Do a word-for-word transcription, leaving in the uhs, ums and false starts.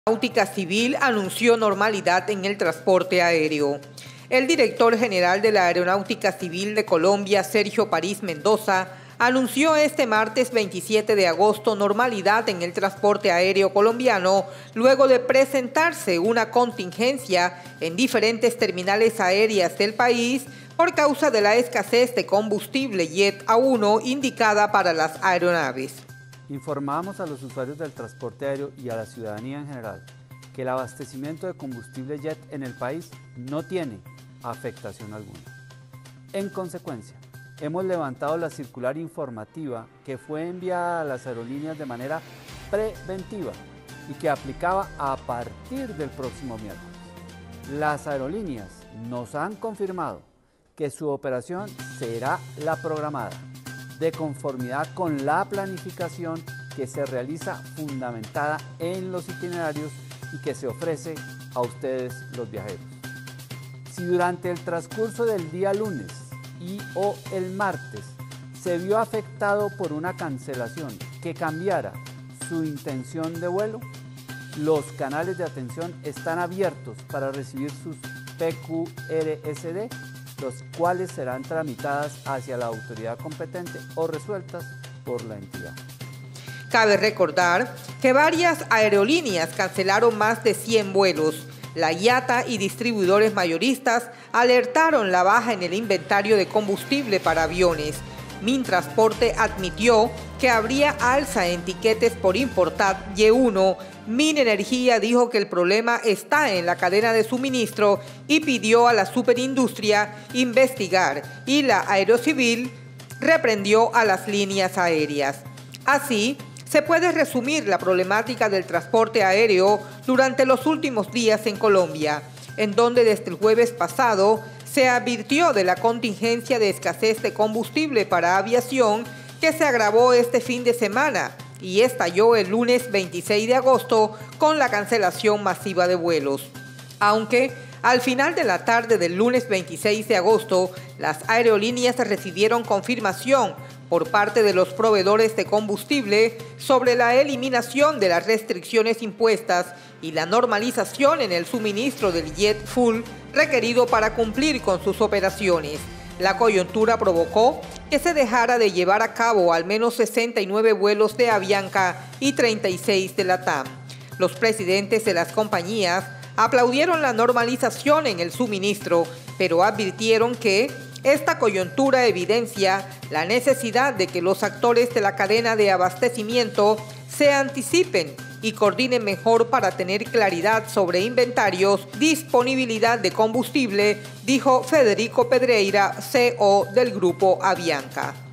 Aeronáutica Civil anunció normalidad en el transporte aéreo. El director general de la Aeronáutica Civil de Colombia, Sergio París Mendoza, anunció este martes veintisiete de agosto normalidad en el transporte aéreo colombiano, luego de presentarse una contingencia en diferentes terminales aéreas del país por causa de la escasez de combustible Jet A uno indicada para las aeronaves. Informamos a los usuarios del transporte aéreo y a la ciudadanía en general que el abastecimiento de combustible Jet en el país no tiene afectación alguna. En consecuencia, hemos levantado la circular informativa que fue enviada a las aerolíneas de manera preventiva y que aplicaba a partir del próximo miércoles. Las aerolíneas nos han confirmado que su operación será la programada, de conformidad con la planificación que se realiza fundamentada en los itinerarios y que se ofrece a ustedes los viajeros. Si durante el transcurso del día lunes y o el martes se vio afectado por una cancelación que cambiara su intención de vuelo, los canales de atención están abiertos para recibir sus P Q R S D, los cuales serán tramitadas hacia la autoridad competente o resueltas por la entidad. Cabe recordar que varias aerolíneas cancelaron más de cien vuelos. La I A T A y distribuidores mayoristas alertaron la baja en el inventario de combustible para aviones. Mintransporte admitió que habría alza en tiquetes por importar Y uno. Minenergía dijo que el problema está en la cadena de suministro y pidió a la superindustria investigar, y la Aerocivil reprendió a las líneas aéreas. Así, se puede resumir la problemática del transporte aéreo durante los últimos días en Colombia, en donde desde el jueves pasado se advirtió de la contingencia de escasez de combustible para aviación que se agravó este fin de semana y estalló el lunes veintiséis de agosto con la cancelación masiva de vuelos. Aunque al final de la tarde del lunes veintiséis de agosto, las aerolíneas recibieron confirmación por parte de los proveedores de combustible sobre la eliminación de las restricciones impuestas y la normalización en el suministro del jet fuel requerido para cumplir con sus operaciones. La coyuntura provocó que se dejara de llevar a cabo al menos sesenta y nueve vuelos de Avianca y treinta y seis de LATAM. Los presidentes de las compañías aplaudieron la normalización en el suministro, pero advirtieron que esta coyuntura evidencia la necesidad de que los actores de la cadena de abastecimiento se anticipen y coordinen mejor para tener claridad sobre inventarios, disponibilidad de combustible, dijo Federico Pedreira, C E O del grupo Avianca.